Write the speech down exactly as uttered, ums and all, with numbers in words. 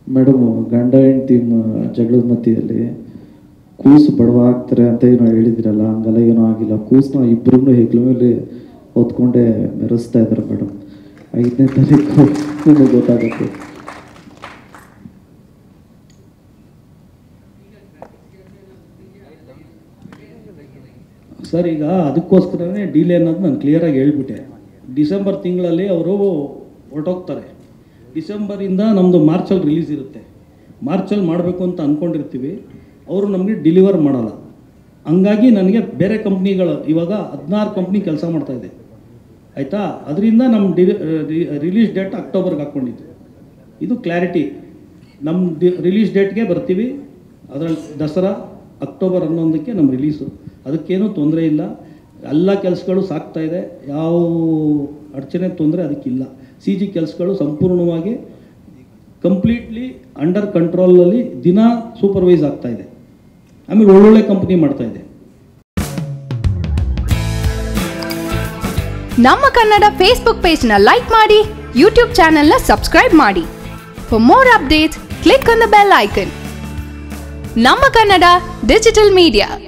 Madam ಗಂಡ ಹೆಂಡತಿ ಜಗಳದ ಮಧ್ಯದಲ್ಲಿ ಕೂಸು ಬಡವ ಆಗ್ತಾರೆ ಅಂತ ಏನೋ ಹೇಳಿದಿರಲ್ಲ, ಹಂಗೆಲ್ಲ ಏನೋ ಆಗಿಲ್ಲ. ಕೂಸನ್ನ ಇಬ್ಬರೂ ಹೆಗ್ಲ ಮೇಲೆ ಹೊತ್ಕೊಂಡೆ ಮೆರೆಸ್ತಾ ಇದ್ದಾರೆ ಮೇಡಮ್. ಐದನೇ ತಾರೀಕು ನಿಮಗೆ ಗೊತ್ತಾಗುತ್ತೆ. ಸರ್, ಈಗ ಅದಕ್ಕೋಸ್ಕರನೇ ಡಿಲೇ ಅನ್ನೋದು ನಾನು ಕ್ಲಿಯರಾಗಿ ಹೇಳ್ಬಿಟ್ಟೆ. ಡಿಸೆಂಬರ್ ತಿಂಗಳಲ್ಲಿ ಅವರು ಹೊರಟೋಗ್ತಾರೆ. ಡಿಸೆಂಬರಿಂದ ನಮ್ಮದು ಮಾರ್ಚಲ್ಲಿ ರಿಲೀಸ್ ಇರುತ್ತೆ. ಮಾರ್ಚಲ್ಲಿ ಮಾಡಬೇಕು ಅಂತ ಅಂದ್ಕೊಂಡಿರ್ತೀವಿ, ಅವರು ನಮಗೆ ಡೆಲಿವರ್ ಮಾಡಲ್ಲ. ಹಂಗಾಗಿ ನನಗೆ ಬೇರೆ ಕಂಪ್ನಿಗಳು ಇವಾಗ ಹದಿನಾರು ಕಂಪ್ನಿ ಕೆಲಸ ಮಾಡ್ತಾಯಿದೆ, ಆಯಿತಾ. ಅದರಿಂದ ನಮ್ಮ ಡಿ ರಿಲೀಸ್ ಡೇಟ್ ಅಕ್ಟೋಬರ್ಗೆ ಹಾಕ್ಕೊಂಡಿದ್ದು. ಇದು ಕ್ಲಾರಿಟಿ. ನಮ್ಮ ಡಿ ರಿಲೀಸ್ ಡೇಟ್ಗೆ ಬರ್ತೀವಿ. ಅದರಲ್ಲಿ ದಸರಾ ಅಕ್ಟೋಬರ್ ಹನ್ನೊಂದಕ್ಕೆ ನಮ್ಮ ರಿಲೀಸು. ಅದಕ್ಕೇನೂ ತೊಂದರೆ ಇಲ್ಲ. ಎಲ್ಲ ಕೆಲಸಗಳು ಸಾಕ್ತಾಯಿದೆ, ಯಾವ ಅಡಚಣೆ ತೊಂದರೆ ಅದಕ್ಕಿಲ್ಲ. ಸಿ ಜಿ ಕೆಲಸಗಳು ಸಂಪೂರ್ಣವಾಗಿ ಕಂಪ್ಲೀಟ್ಲಿ ಅಂಡರ್ ಕಂಟ್ರೋಲಲ್ಲಿ ದಿನ ಸೂಪರ್ವೈಸ್ ಆಗ್ತಾಯಿದೆ. ಆಮೇಲೆ ಒಳ್ಳೊಳ್ಳೆ ಕಂಪ್ನಿ ಮಾಡ್ತಾಯಿದೆ. ನಮ್ಮ ಕನ್ನಡ ಫೇಸ್ಬುಕ್ ಪೇಜ್ನ ಲೈಕ್ ಮಾಡಿ, ಯೂಟ್ಯೂಬ್ ಚಾನೆಲ್ನ ಸಬ್ಸ್ಕ್ರೈಬ್ ಮಾಡಿ. For more updates click on the bell icon. ನಮ್ಮ ಕನ್ನಡ ಡಿಜಿಟಲ್ ಮೀಡಿಯಾ.